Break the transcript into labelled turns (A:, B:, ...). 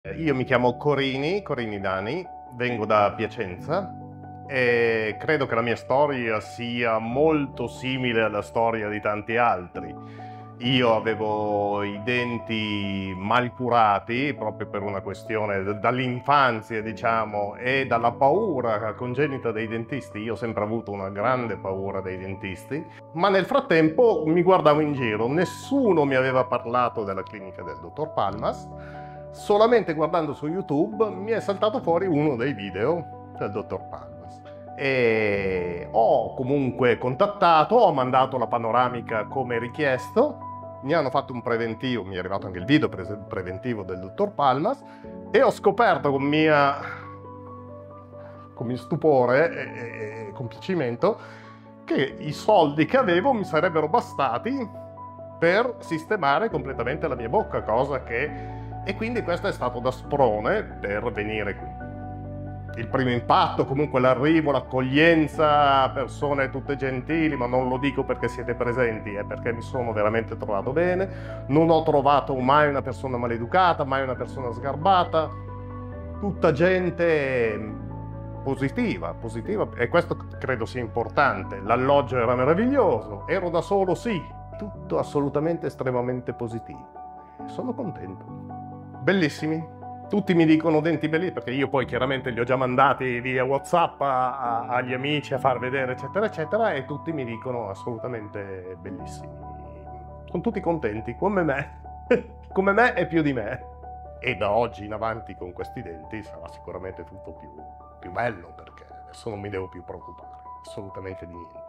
A: Io mi chiamo Corini Dani, vengo da Piacenza e credo che la mia storia sia molto simile alla storia di tanti altri. Io avevo i denti mal curati proprio per una questione dall'infanzia, diciamo, e dalla paura congenita dei dentisti. Io ho sempre avuto una grande paura dei dentisti, ma nel frattempo mi guardavo in giro, nessuno mi aveva parlato della clinica del dottor Palmas. Solamente guardando su YouTube mi è saltato fuori uno dei video del dottor Palmas e ho comunque contattato, ho mandato la panoramica come richiesto, mi hanno fatto un preventivo, mi è arrivato anche il video preventivo del dottor Palmas e ho scoperto con mio stupore e compiacimento che i soldi che avevo mi sarebbero bastati per sistemare completamente la mia bocca, cosa che... E quindi questo è stato da sprone per venire qui. Il primo impatto, comunque l'arrivo, l'accoglienza, persone tutte gentili, ma non lo dico perché siete presenti, è perché mi sono veramente trovato bene, non ho trovato mai una persona maleducata, mai una persona sgarbata, tutta gente positiva, e questo credo sia importante. L'alloggio era meraviglioso, ero da solo, sì, tutto assolutamente estremamente positivo. Sono contento. Bellissimi. Tutti mi dicono denti belli perché io poi chiaramente li ho già mandati via WhatsApp agli amici a far vedere, eccetera, eccetera, e tutti mi dicono assolutamente bellissimi. Sono tutti contenti, come me, come me e più di me. E da oggi in avanti con questi denti sarà sicuramente tutto più bello perché adesso non mi devo più preoccupare assolutamente di niente.